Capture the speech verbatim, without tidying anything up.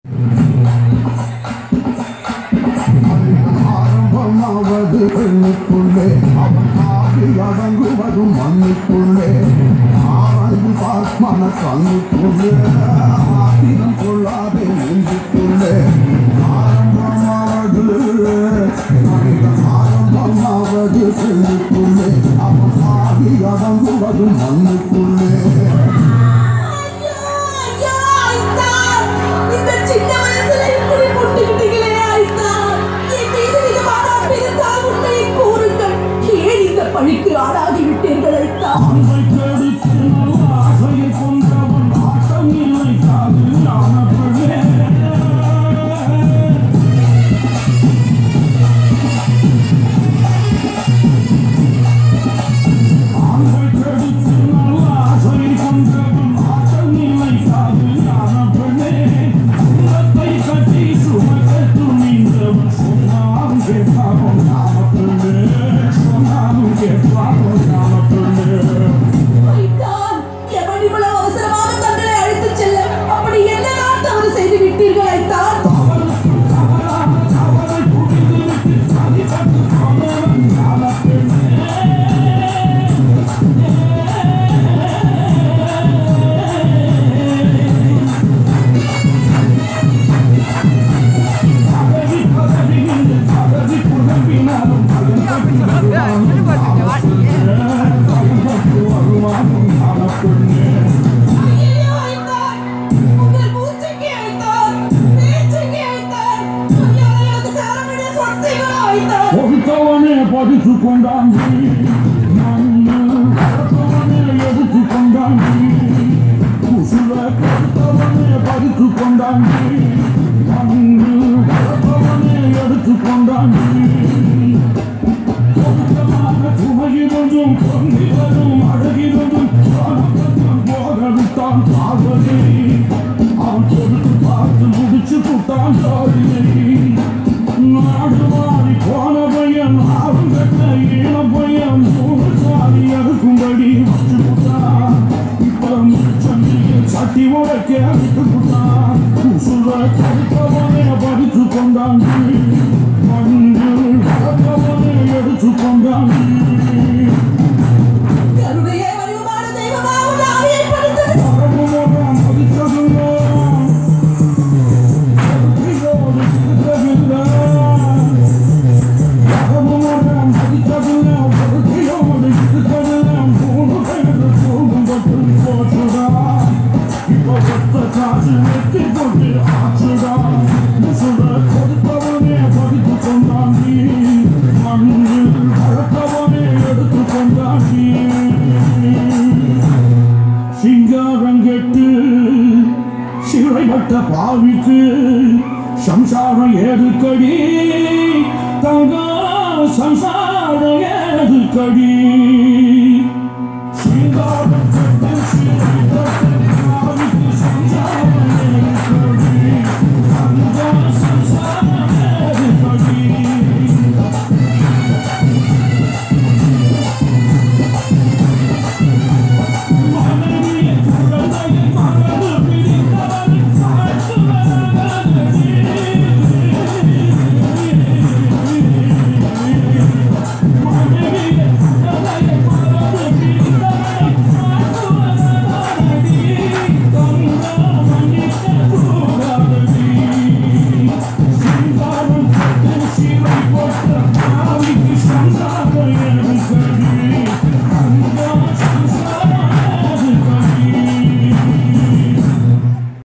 ஆரம்பமாவது பெண்ணுக்குள்ளே அவன் ஆடி அடங்குவதும் மண்ணுக்குள்ளே ஆராய்ந்து பார்மன கண்ணுக்குள்ளே ஆத்திரம் கொள்ளாதே நெஞ்சுக்குள்ளே ஆரம்பமாவது மனிதன் ஆரம்பமாவது பெண்ணுக்குள்ளே அவன் ஆடி அடங்குவதும் மண்ணுக்குள்ளே பழிக்கு ஆளாகிவிட்டீர்கள் படித்து கொண்டாங்கி எடுத்து கொண்டாங்கி குசுல கொடுத்தவனே படித்து கொண்டாங்கி எடுத்து கொண்டாங்கி சுமையிலும் கொண்டிலும் அழகிலும் போகவிட்டான் காதலி அவன் கொடுத்து பார்த்து முடிச்சு விட்டான் காதலி நாடு மாறி போன பையன் ஆறு கட்ட ஈழ பையன் மூணு சாதி எடுக்கும்படி வச்சு விட்டான் இப்ப சண்டிகை சட்டி உடைக்க விட்டு விட்டான் குசுல கொடுத்தவனே படித்து கொண்டாங்கி மண்ணு கலத்தவனே எடுத்து கொண்டாங்கி சிங்காரங்கெட்டு சிறைப்பட்ட பாவிக்கு சம்சாரம் ஏதுக்கடி தங்க சம்சாரம் ஏதுக்கடி